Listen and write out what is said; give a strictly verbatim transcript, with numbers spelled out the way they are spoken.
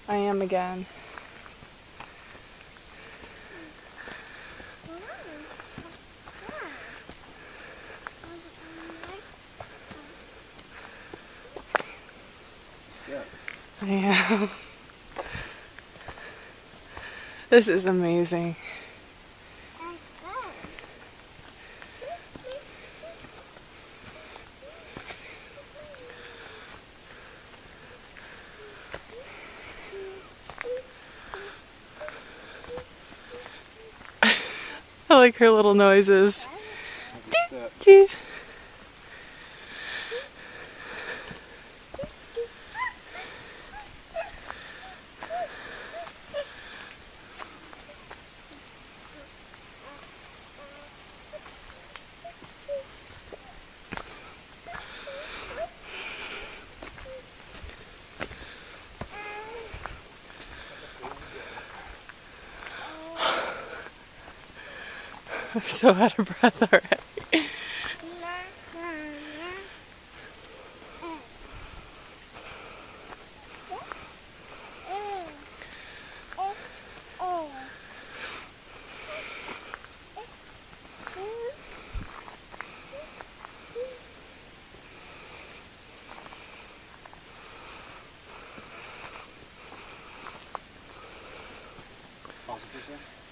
I am again. I am. This is amazing. I like her little noises. Doo, doo. I'm so out of breath already. Pause it for a second.